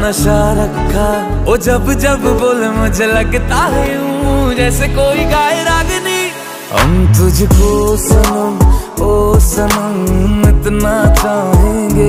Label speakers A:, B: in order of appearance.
A: नशा रखा, ओ जब जब बोले मुझे लगता है यूं जैसे कोई गाए रागनी। हम तुझको सनम, ओ सनम इतना चाहेंगे।